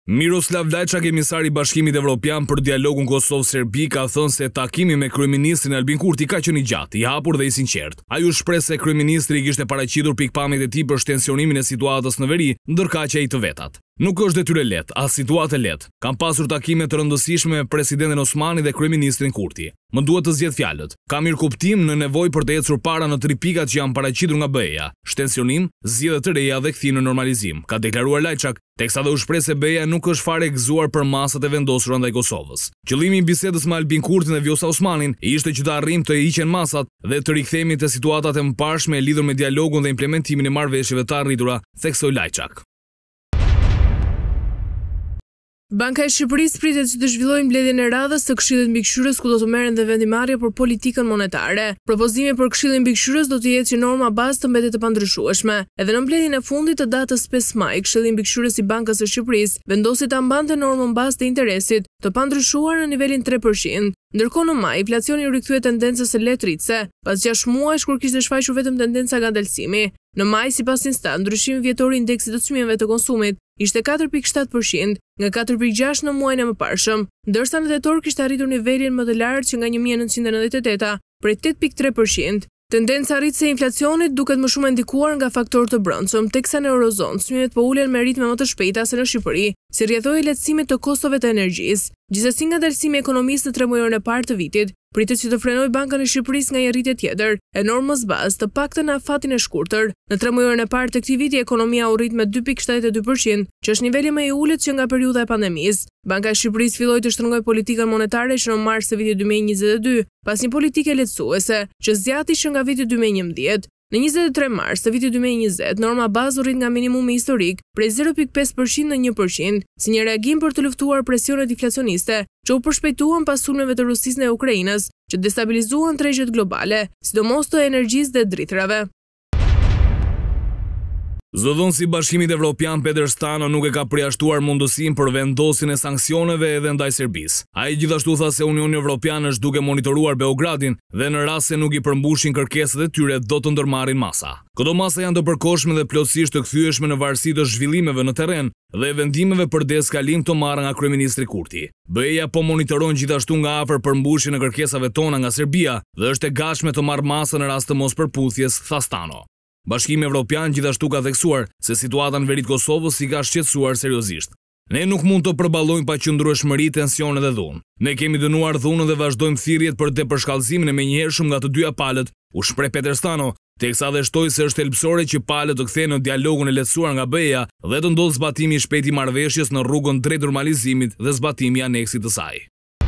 Miroslav Lajçak, emisari i Bashkimit Evropian për dialogun Kosovë-Serbi, ka thënë se takimi me kryeministrin Albin Kurti ka qenë i gjatë, i hapur dhe i sinqert. Ai u shpreh se kryeministri kishte paraqitur pikpamjet e tij për shtensionimin e situatës në veri, ndërkaq ai të vetat. Nuk është detyrë lehtë, as situatë lehtë. Kam pasur takime të rëndësishme me presidentin Osmani dhe kryeministrin Kurti. Më duhet të zgjedh fjalët. Kam mirëkuptim në nevojë për të ecur para në 3 pikat që janë paraqitur nga BE-ja: shtensionim, zgjedhje të reja dhe kthim në normalizim, ka deklaruar Lajçak, teksa dhe u shpreh se BE-ja nuk është fare e gëzuar për masat e vendosura ndaj Kosovës. Qëllimi i bisedës me Albin Kurtin dhe Vjosa Osmanin ishte që të arrijmë të hiqen masat dhe të rikthehemi te situatat e mëparshme lidhur me dialogun dhe implementimin e marrëveshjeve të arritura, theksoi Lajçak. Banka e Shqipërisë pritet që të zhvillojë mbledhjen e radhës së Këshillit Mbikëqyrës ku do të merren dhe vendimarrje për politikën monetare. Propozimi për Këshillin Mbikëqyrës do të jetë që norma bazë të mbetet të pandryshueshme. Edhe në mbledhjen e fundit të datës 5 maj, Këshilli Mbikëqyrës i Bankës së Shqipërisë vendosi ta mbante normën bazë të interesit të pandryshuar në nivelin 3%. Ndërkohë në maj, inflacioni u rikthye tendencës së lehtë rritëse, pas 6 muajsh kur kishte shfaqur vetëm tendenca ngadalësimi. Në maj, sipas Instat, ndryshimi vjetor i indeksit të çmimeve të konsumit ishte 4.7% nga 4.6 në muajin e mëparshëm, ndërsa në tetor kishte arritur nivelin më të lartë që nga 1998 prej 8.3%. Tendenca rritëse e inflacionit duket më shumë ndikuar nga faktorë të brendshëm, teksa në Eurozonë çmimet po ulen me ritme më të shpejta se në Shqipëri, si rrjedhoi lehtësimit të kostove të energjisë. Gjithsesi, ngadalësimi i ekonomisë në 3 muajorën e parë të vitit pritet që të frenojë Banka e Shqipërisë nga një rritje tjetër e normës bazë, të paktën në afatin e shkurtër. Në 3 muajorën e parë të këtij viti ekonomia u rrit me 2.72%, që është niveli më i ulët që nga periudha e pandemisë. Banka e Shqipërisë filloi të shtrëngojë politikën monetare që në mars të vitit 2022, pas një politike lehtësuese që zgjati që nga viti 2011. Në 23 mars të vitit 2020, norma bazë u rrit nga minimumi historik prej 0.5% në 1%, si një reagim për të luftuar presionet inflacioniste që u përshpejtuan pas sulmeve të Rusisë në Ukrainës, që destabilizuan tregjet globale, sidomos të energjisë dhe dritrave. Zëdhënësi i Bashkimit Evropian Peter Stano nuk e ka përjashtuar mundësinë për vendosjen e sanksioneve edhe ndaj Serbisë. Ai gjithashtu tha se Unioni Evropian është duke monitoruar Beogradin dhe në rast se nuk i përmbushin kërkesat e tyre do të ndërmarrin masa. Këto masa janë të përkohshme dhe plotësisht të kthyeshme në varësi të zhvillimeve në terren dhe vendimeve për deeskalim të marra nga kryeministri Kurti. BE-ja po monitoron gjithashtu nga afër përmbushjen e kërkesave tona nga Serbia dhe është e gatshme të marrë masën në rast të mospërputhjes, tha Stano. Bashkimi Evropian gjithashtu ka theksuar se situata në veri të Kosovës i ka shqetësuar seriozisht. Ne nuk mund të përballojmë paqëndrueshmëri, tensione dhe dhunë. Ne kemi dënuar dhunën dhe vazhdojmë thirrjet për tepërshkallëzimin e menjëhershëm nga të dyja palët, u shpreh Peter Stano, teksa dhe shtoi se është thelbësore që palët të kthehen në dialogun e lehtësuar nga BE-ja dhe të ndodhë zbatimi i shpejtë i marrëveshjes në rrugën drejt normalizimit dhe zbatimi i aneksit të saj.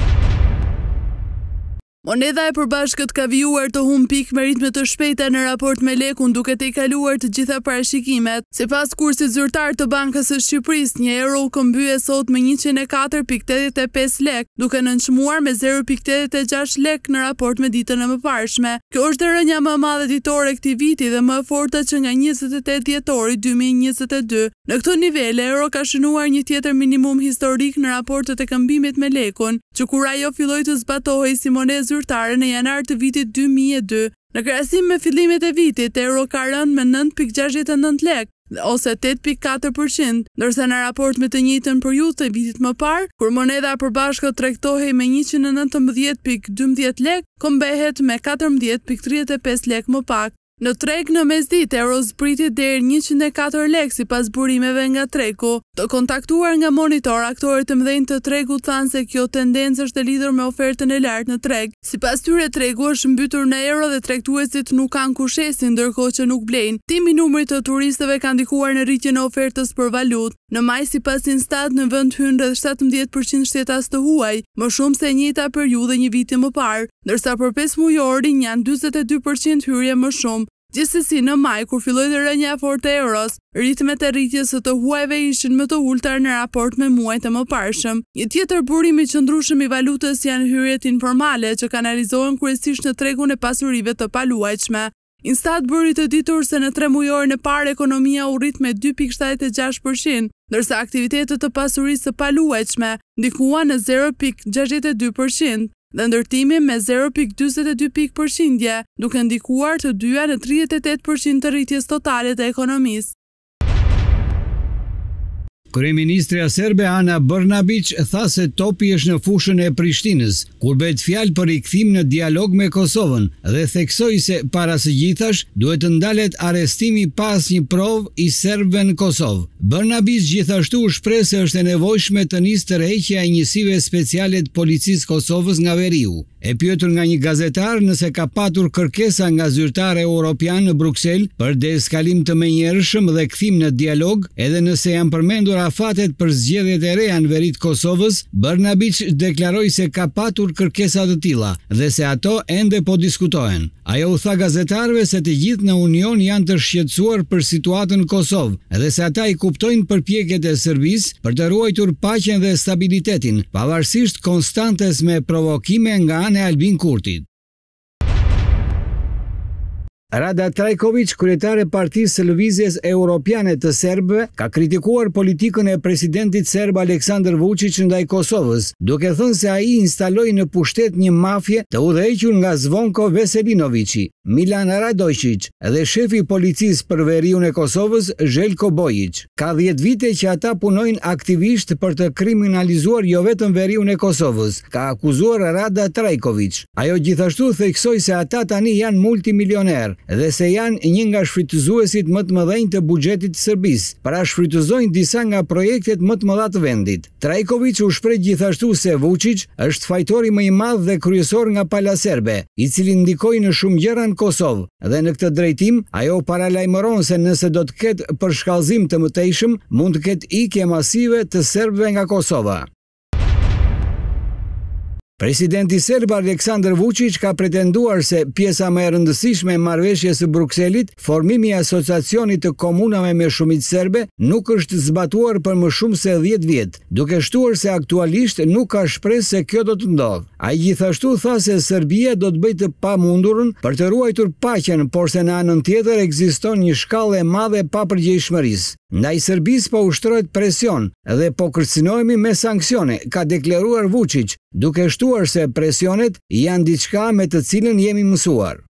Monedha e përbashkët ka vijuar të humbë pikë me ritme të shpejta në raport me lekun duke të i kaluar të gjitha parashikimet. Sipas kursit zyrtar të Bankës së Shqipërisë, një euro u këmbye sot me 104.85 lek, duke nënçmuar me 0.86 lek në raport me ditën e mëparshme. Kjo është rënja më e madhe ditore këtij viti dhe më e forta që nga 28 dhjetori 2022. Në këto nivele, euro ka shënuar një tjetër minimum historik në raportet e këmbimit me lekun, që kur ajo filloi të zbatohej si monedhë zyrtare në janar të vitit 2002. Në krahasim me fillimet e vitit, euro ka rënë me 9.69 lek, ose 8.4%, ndërsa në raport me të njëjtën periudhë të vitit më parë, kur monedha e përbashkët tregtohej me 119.12 lek, kombehet me 14.35 lek më pak. Në treg në mesditë, euro zbriti deri 104 lek sipas burimeve nga treku. Të kontaktuar nga Monitor, aktorët e mëdhenj të tregut thanë se kjo tendencë është e lidhur me ofertën e lartë në treg. Sipas tyre, tregu është mbytur në euro dhe tregtuesit nuk kanë kushtesin, ndërkohë që nuk blejnë. Timi i numrit të turistëve ka ndikuar në rritjen e ofertës për valutë. Në maj, sipas Instat, në vend hyn rreth 17% shtetas të huaj, më shumë se e njëjta periudhë një viti më parë, ndërsa për 5 mujorin janë 42% hyrje më shumë. Gjithsesi, në maj, kur filloi të rënja e fortë e euros, ritmet e rritjes së të huajve ishin më të ulta në raport me muajt e mëparshëm. Një tjetër burim i qëndrueshëm i valutës janë hyrjet informale që kanalizohen kryesisht në tregun e pasurive të paluajtshme. Instat bëri të ditur se në 3 mujorën e parë ekonomia u rrit me 2.76%, ndërsa aktivitetet të pasurisë së paluajtshme ndikuan në 0.62%. Dhe ndërtimi me 0.42 pikë përqindje, duke ndikuar të dyja në 38% të rritjes totale të ekonomisë. Kryeministrja serbe Ana Brnabić tha se topi është në fushën e Prishtinës, kur bëhet fjalë për rikthim në dialog me Kosovën dhe theksoi se para së gjithash duhet të ndalet arrestimi pas një provë i serbëve në Kosovë. Brnabić gjithashtu shpreh se është e nevojshme të nisë tërheqja e njësive speciale të policisë Kosovës nga veriu. E pyetur nga një gazetar nëse ka patur kërkesa nga zyrtarë europianë në Bruksel për deeskalim të menjëhershëm dhe kthim në dialog, edhe nëse janë përmendur afatet për zgjedhjet e reja në veri të Kosovës, Brnabić deklaroi se ka patur kërkesa të tilla dhe se ato ende po diskutohen. Ajo u tha gazetarëve se të gjithë në Union janë të shqetësuar për situatën në Kosovë dhe se ata i kuptojnë përpjekjet e Serbisë për të ruajtur paqen dhe stabilitetin, pavarësisht konstantes me provokime nga ana e Albin Kurtit. Rada Trajković, kryetare e Partisë së Lëvizjes Europiane të Serbëve, ka kritikuar politikën e presidentit serb Aleksandar Vučić ndaj Kosovës, duke thënë se ai instaloi në pushtet një mafje të udhëhequr nga Zvonko Veselinovići, Milan Radojčić dhe shefi i policisë për veriun e Kosovës, Željko Bojić. Ka 10 vite që ata punojnë aktivisht për të kriminalizuar jo vetëm veriun e Kosovës, ka akuzuar Rada Trajković. Ajo gjithashtu theksoi se ata tani janë multimilioner dhe se janë një nga shfrytëzuesit më të mëdhenj të buxhetit të Serbisë, pra shfrytëzojnë disa nga projektet më të mëdha të vendit. Trajković u shpreh gjithashtu se Vučić është fajtori më i madh dhe kryesor nga pala serbe, i cili ndikoi në shumë gjëra në Kosovë, dhe në këtë drejtim ajo paralajmëron se nëse do të ketë përshkallëzim të mëtejshëm, mund të ketë ikje masive të serbëve nga Kosova. Presidenti serb Aleksandar Vučić ka pretenduar se pjesa më e rëndësishme e marrëveshjes së Brukselit, formimi i asociacionit të komunave me shumicë serbe, nuk është zbatuar për më shumë se 10 vjet, duke shtuar se aktualisht nuk ka shpresë se kjo do të ndodhë. Ai gjithashtu tha se Serbia do të bëjë të pamundurën për të ruajtur paqen, por se në anën tjetër ekziston një shkallë e madhe papërgjegjshmërisë. Ndaj Serbisë po ushtrohet presion dhe po kërcënohemi me sanksione, ka deklaruar Vučić, duke shtuar se presionet janë diçka me të cilën jemi mësuar.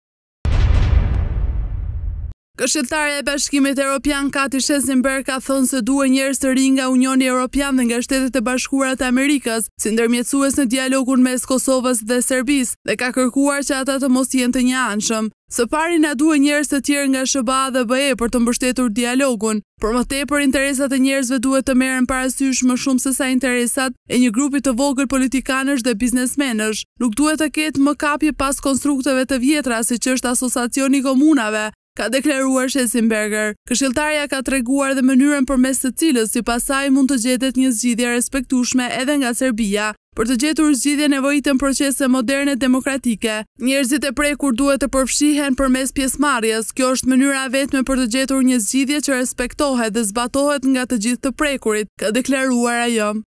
Këshilltarja e Bashkimit Evropian Kati Shensenberg ka thënë se duhet njerëz të rinj nga Unioni Evropian dhe nga Shtetet e Bashkuara të Amerikës si ndërmjetësues në dialogun mes Kosovës dhe Serbisë dhe ka kërkuar që ata të mos jenë të njëanshëm. Së pari na duhet njerëz të tjerë nga SBA dhe BE për të mbështetur dialogun, por më tepër interesat e njerëzve duhet të merren parasysh më shumë se sa interesat e një grupi të vogël politikanësh dhe biznesmenësh. Nuk duhet të ketë më kapje pas konstrukteve të vjetra siç është Asociacioni i Komunave, ka deklaruar Shensenberger. Këshilltarja ka treguar dhe mënyrën përmes të cilës sipas saj mund të gjetet një zgjidhje respektueshme edhe nga Serbia. Për të gjetur zgjidhje nevojiten procese moderne demokratike. Njerëzit e prekur duhet të përfshihen përmes pjesëmarrjes. Kjo është mënyra e vetme për të gjetur një zgjidhje që respektohet dhe zbatohet nga të gjithë të prekurit, ka deklaruar ajo.